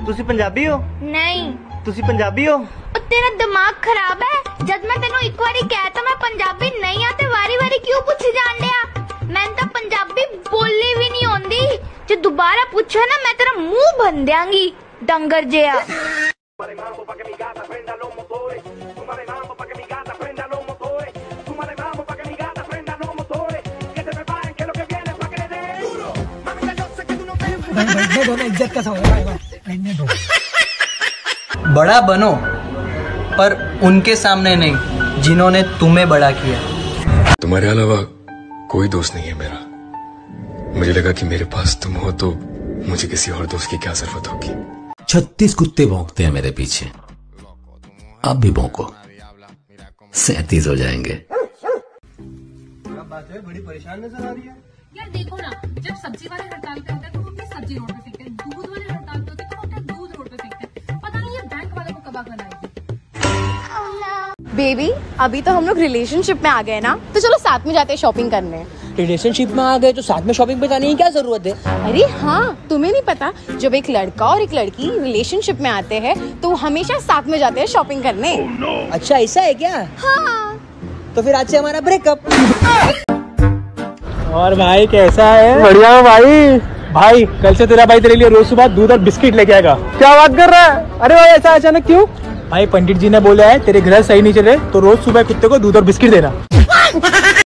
ਤੁਸੀਂ ਪੰਜਾਬੀ ਹੋ? नहीं ਤੁਸੀਂ ਪੰਜਾਬੀ ਹੋ? और तेरा दिमाग खराब है। जब मैं तेनों एक बारी कहता मैं पंजाबी नहीं आते वारी वारी क्यों पूछी जान लिया। मैंने तो पंजाबी बोली भी नहीं आती। जो दोबारा पूछा ना मैं तेरा मुंह भन देंगी डंगर जिया। इज्जत का सवाल बड़ा बनो पर उनके सामने नहीं जिन्होंने तुम्हें बड़ा किया। तुम्हारे अलावा कोई दोस्त नहीं है मेरा। मुझे लगा कि मेरे पास तुम हो तो मुझे किसी और दोस्त की क्या जरूरत होगी। 36 कुत्ते भौंकते हैं मेरे पीछे, अब भी भौंको, 37 हो जाएंगे। क्या बात है, बड़ी परेशान नजर आ रही है। यार देखो ना, जब सब्जी वाले हड़ताल पे होते हैं तो वो अपनी सब्जी रोड पे फेंकते हैं, दूध वाले हड़ताल पे होते हैं तो वो अपना दूध रोड पे फेंकते हैं। पता नहीं ये बैंक वालों को कब अकल आएगी। बेबी अभी तो हम लोग रिलेशनशिप में आ गए ना, तो चलो साथ में जाते हैं शॉपिंग करने। रिलेशनशिप में आ गए तो साथ में शॉपिंग पे जाने की क्या जरूरत है? अरे हाँ, तुम्हें नहीं पता, जब एक लड़का और एक लड़की रिलेशनशिप में आते हैं तो हमेशा साथ में जाते हैं शॉपिंग करने। अच्छा ऐसा है क्या? हाँ। तो फिर आज से हमारा ब्रेकअप। और भाई कैसा है? बढ़िया है भाई। भाई कल से तेरा भाई तेरे लिए रोज सुबह दूध और बिस्किट लेके आएगा। क्या बात कर रहा है? अरे भाई ऐसा अचानक क्यों? भाई पंडित जी ने बोला है तेरे ग्रह सही नहीं चले तो रोज सुबह कुत्ते को दूध और बिस्किट देना।